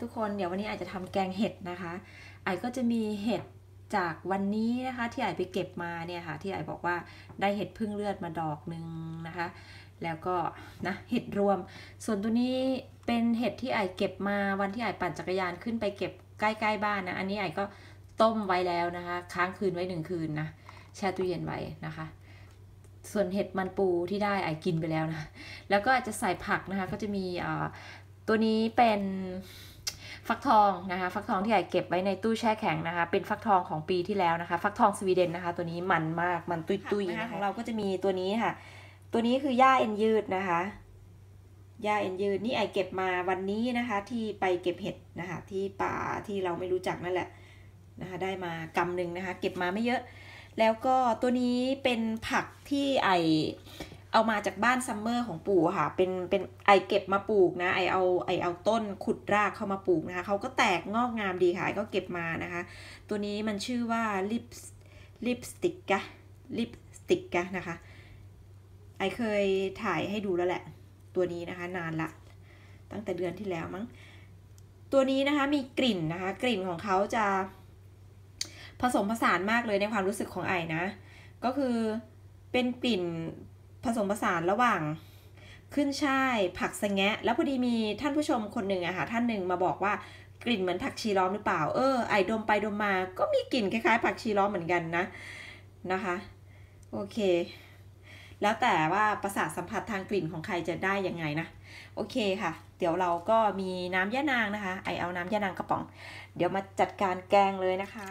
ทุกคนเดี๋ยววันนี้อาจจะทำแกงเห็ดนะคะไอก็จะมีเห็ดจากวันนี้นะคะที่ไอไปเก็บมาเนี่ยค่ะที่ไอบอกว่าได้เห็ดพึ่งเลือดมาดอกหนึ่งนะคะแล้วก็นะเห็ดรวมส่วนตัวนี้เป็นเห็ดที่ไอเก็บมาวันที่ไอปั่นจักรยานขึ้นไปเก็บใกล้ๆบ้านนะอันนี้ไอก็ต้มไว้แล้วนะคะค้างคืนไว้1 คืนนะแช่ตู้เย็นไว้นะคะส่วนเห็ดมันปูที่ได้ไอกินไปแล้วนะแล้วก็อาจจะใส่ผักนะคะก็จะมีตัวนี้เป็นฟักทองนะคะฟักทองที่ไอเก็บไว้ในตู้แช่แข็งนะคะเป็นฟักทองของปีที่แล้วนะคะฟักทองสวีเดนนะคะตัวนี้มันมากมันตุยๆนะคะของเราก็จะมีตัวนี้ค่ะตัวนี้คือหญ้าเอ็นยืดนะคะหญ้าเอ็นยืดนี่ไอเก็บมาวันนี้นะคะที่ไปเก็บเห็ดนะคะที่ป่าที่เราไม่รู้จักนั่นแหละนะคะได้มากำหนึ่งนะคะเก็บมาไม่เยอะแล้วก็ตัวนี้เป็นผักที่ไอเอามาจากบ้านซัมเมอร์ของปู่ค่ะเป็นไอเก็บมาปลูกนะไอเอาต้นขุดรากเข้ามาปลูกนะคะเขาก็แตกงอกงามดีค่ะไอก็เก็บมานะคะตัวนี้มันชื่อว่าลิปสติกกะนะคะไอเคยถ่ายให้ดูแล้วแหละตัวนี้นะคะนานละตั้งแต่เดือนที่แล้วมั้งตัวนี้นะคะมีกลิ่นนะคะกลิ่นของเขาจะผสมผสานมากเลยในความรู้สึกของไอนะก็คือเป็นกลิ่นผสมผสานระหว่างขึ้นช่ายผักสะแงะแล้วพอดีมีท่านผู้ชมคนหนึ่งอะค่ะท่านหนึ่งมาบอกว่ากลิ่นเหมือนผักชีล้อมหรือเปล่าไอดมไปดมมาก็มีกลิ่นคล้ายๆผักชีล้อมเหมือนกันนะคะโอเคแล้วแต่ว่าประสาทสัมผัสทางกลิ่นของใครจะได้ยังไงนะโอเคค่ะเดี๋ยวเราก็มีน้ำยะนางนะคะไอเอาน้ำยะนางกระป๋องเดี๋ยวมาจัดการแกงเลยนะคะ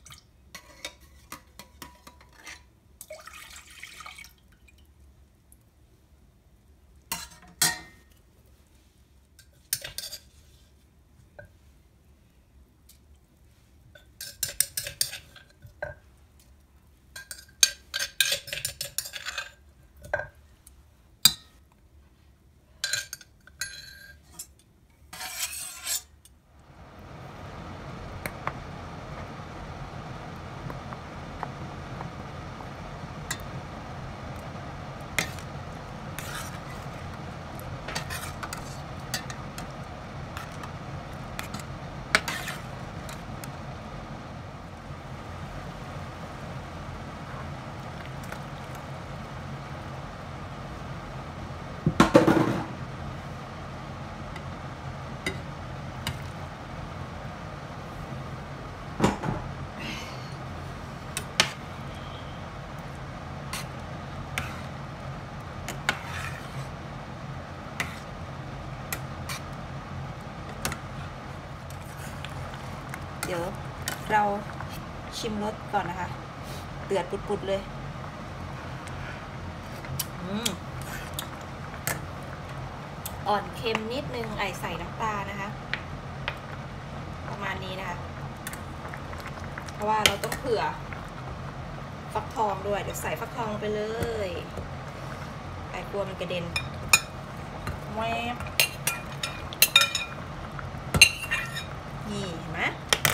เดี๋ยวเราชิมรสก่อนนะคะเดือดปุดๆเลยอ่อนเค็มนิดนึงไอใส่น้ำปลานะคะประมาณนี้นะคะเพราะว่าเราต้องเผื่อฟักทองด้วยเดี๋ยวใส่ฟักทองไปเลยไอกลัวมันกระเด็นแวบนี่เห็นไหม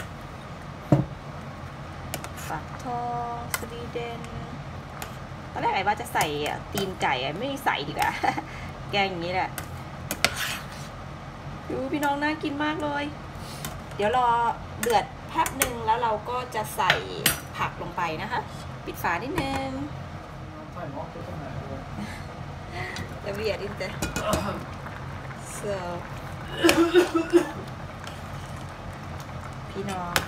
ฟักทองสวีเดนตอนแรกไอ้ว่าจะใส่ตีนไก่ไม่ใส่ดีกว่า แกงอย่างนี้แหละดูพี่น้องน่ากินมากเลยเดี๋ยวรอเดือดแป๊บหนึ่งแล้วเราก็จะใส่ผักลงไปนะคะปิดฝานิดนึงจะเบียดอินเตอร์พี่น้อง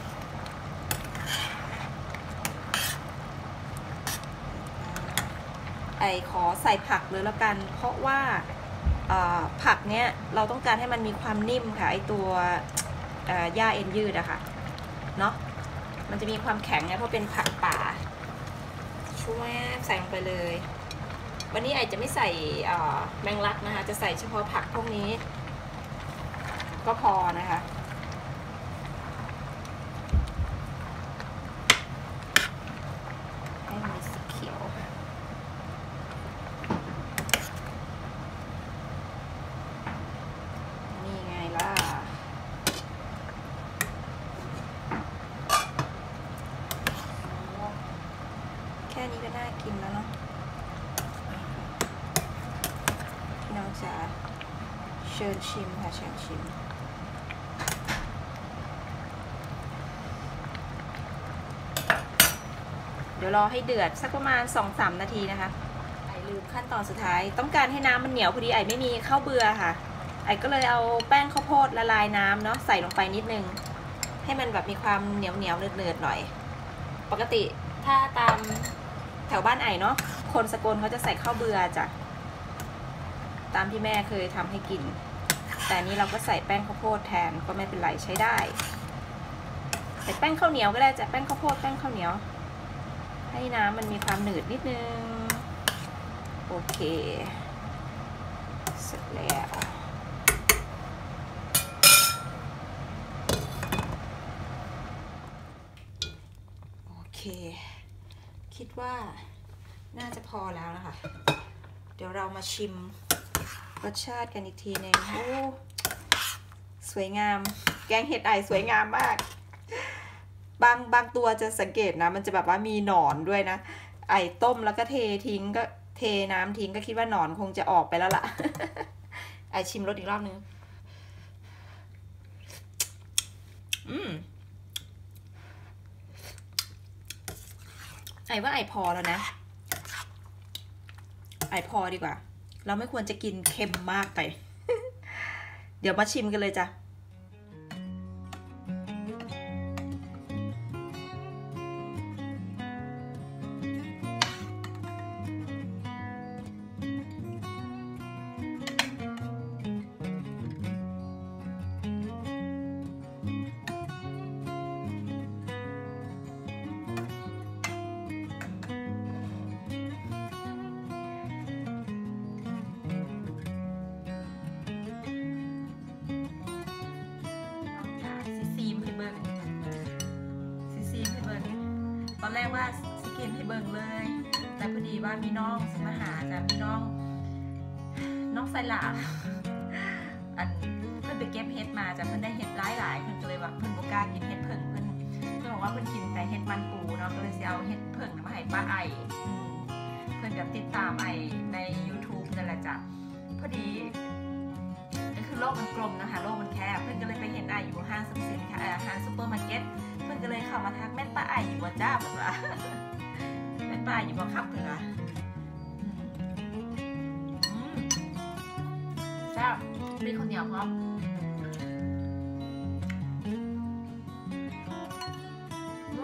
ไอขอใส่ผักเลยแล้วกันเพราะว่าผักเนี้ยเราต้องการให้มันมีความนิ่มค่ะไอตัวหญ้าเอ็นยืดอะค่ะเนาะมันจะมีความแข็งไงเพราะเป็นผักป่าช่วยใส่ลงไปเลยวันนี้ไอจะไม่ใส่แมงลักนะคะจะใส่เฉพาะผักพวกนี้ก็พอนะคะให้มันสีเขียวนี่ไงล่ะแค่นี้ก็น่ากินแล้วเนาะพี่น้องจ๋าเชิญชิมค่ะเชิญชิมเดี๋ยวรอให้เดือดสักประมาณ 2-3 นาทีนะคะไอลืมขั้นตอนสุดท้ายต้องการให้น้ำมันเหนียวพอดีไอไม่มีข้าวเบื่อค่ะไอก็เลยเอาแป้งข้าวโพดละลายน้ำเนาะใส่ลงไปนิดนึงให้มันแบบมีความเหนียวเนืดๆหน่อยปกติถ้าตามแถวบ้านไอเนาะคนสกลเขาจะใส่ข้าวเบื่อจ้ะตามที่แม่เคยทำให้กินแต่นี้เราก็ใส่แป้งข้าวโพดแทนก็ไม่เป็นไรใช้ได้ใส่แป้งข้าวเหนียวก็ได้จ้ะแป้งข้าวโพดแป้งข้าวเหนียวให้น้ำมันมีความหนืดนิดนึงโอเคเสร็จแล้วโอเคคิดว่าน่าจะพอแล้วนะคะเดี๋ยวเรามาชิมรสชาติกันอีกทีนึงโอ้สวยงามแกงเห็ดไอสวยงามมากบางตัวจะสังเกตนะมันจะแบบว่ามีหนอนด้วยนะไอต้มแล้วก็เททิ้งก็เทน้ำทิ้งก็คิดว่าหนอนคงจะออกไปแล้วล่ะ ไอชิมรสอีกรอบนึงไอว่าไอพอแล้วนะไอพอดีกว่าเราไม่ควรจะกินเค็มมากไป เดี๋ยวมาชิมกันเลยจ้ะตอนแรกว่าสเกนให้เบิ่งเลยแต่พอดีว่ามีน้องมาหาจ้ะมีน้องไซลาอันเพิ่นไปเก็บเห็ดมาจ้ะเพิ่นได้เห็ดหลายเพิ่นก็เลยว่าเพิ่นบ่กล้ากินเห็ดเพิ่งเพิ่นบอกว่าเพิ่นกินแต่เห็ดมันปูเนาะก็เลยสิเอาเห็ดเพิ่งมาให้ป้าไอเพิ่นก็ติดตามไอใน YouTube นั่นแหละจ้ะพอดีก็คือโลกมันกลมนะคะโลกมันแคบเพิ่นก็เลยไปเห็นไออยู่ห้างสรรพสินค้าห้างซุปเปอร์มาร์เก็ตเพื่อนก็เลยเข้ามาทักแม่ป้าไออยู่ว่าจ้าแบบว่าแม่ป้าอยู่ว่าขับเลยนะจ้ามีคนเหนียวพร้อมนัว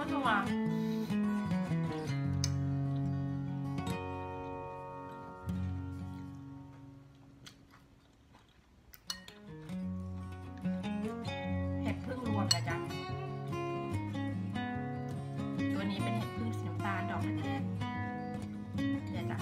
เห็ดพึ่งรวมนะจ๊ะตัวนี้เป็นเห็ดพึ่งสีน้ำตาลดอกนั่นเองเนี่ยจ้ะ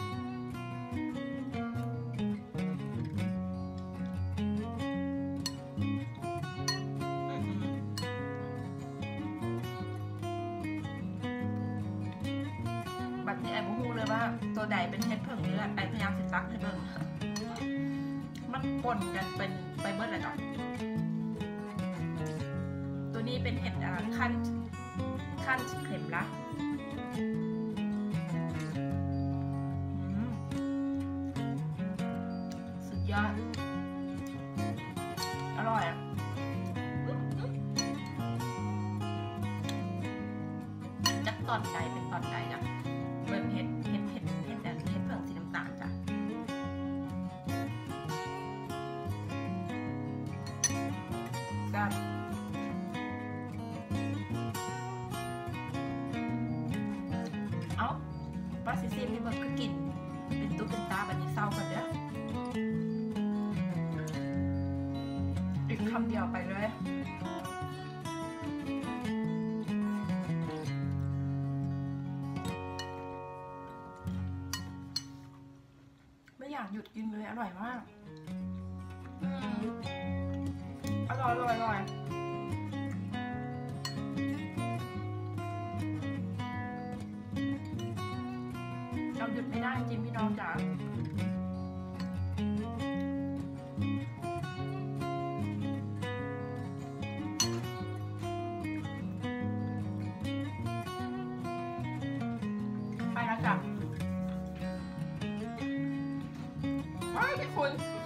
แบบนี้ไอ้บุ้งเลยว่าตัวใดเป็นเห็ดพึ่งนี่แหละไอ้พยายามสิตักให้เบิ่งมันปนกันเป็นไปเบิดเลยจ้ะตัวนี้เป็นเห็ดขั้นเข็มละสุดยอดอร่อยอ่ะจักตอนใดเป็นตอนใดจ้ะเบิ่งเห็ดเพิ่งสีน้ำตาลจ้ะก็ป้าซิซิมนี่มันก็กินเป็นตุ๊กเป็นตาบันนี้เศร้ากันเด้ออีกคำเดียวไปเลยไม่อยากหยุดกินเลยอร่อยมากอร่อยเราหยุดไม่ได้จริงพี่น้องจ๋าไปแล้วจ้ะว้ายคุณ